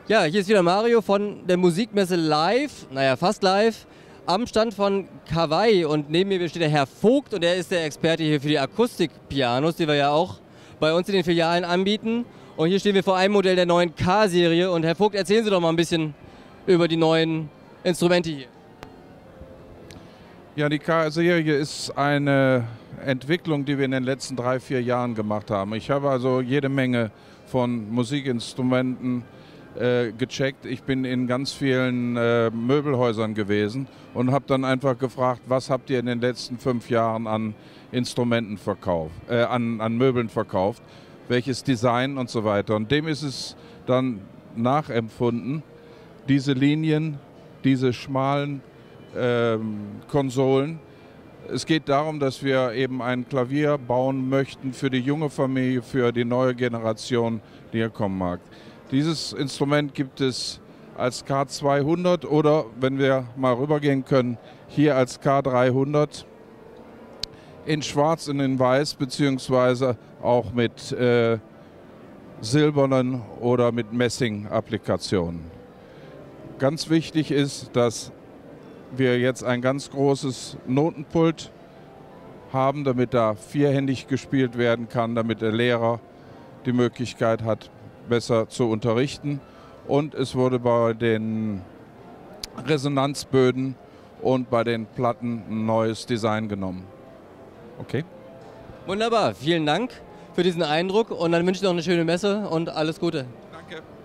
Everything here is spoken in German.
Ja, hier ist wieder Mario von der Musikmesse live, naja, fast live, am Stand von Kawai. Und neben mir steht der Herr Vogt und er ist der Experte hier für die Akustikpianos, die wir ja auch bei uns in den Filialen anbieten. Und hier stehen wir vor einem Modell der neuen K-Serie. Und Herr Vogt, erzählen Sie doch mal ein bisschen über die neuen Instrumente hier. Ja, die K-Serie ist eine Entwicklung, die wir in den letzten 3-4 Jahren gemacht haben. Ich habe also jede Menge von Musikinstrumenten gecheckt. Ich bin in ganz vielen Möbelhäusern gewesen und habe dann einfach gefragt, was habt ihr in den letzten 5 Jahren an Instrumenten verkauft, an Möbeln verkauft, welches Design und so weiter. Und dem ist es dann nachempfunden, diese Linien, diese schmalen Konsolen. Es geht darum, dass wir eben ein Klavier bauen möchten für die junge Familie, für die neue Generation, die hier kommen mag. Dieses Instrument gibt es als K200 oder, wenn wir mal rübergehen können, hier als K300 in Schwarz und in Weiß, beziehungsweise auch mit silbernen oder mit Messing-Applikationen. Ganz wichtig ist, dass wir jetzt ein ganz großes Notenpult haben, damit da vierhändig gespielt werden kann, damit der Lehrer die Möglichkeit hat, besser zu unterrichten. Und es wurde bei den Resonanzböden und bei den Platten ein neues Design genommen. Okay? Wunderbar, vielen Dank für diesen Eindruck und dann wünsche ich noch eine schöne Messe und alles Gute. Danke.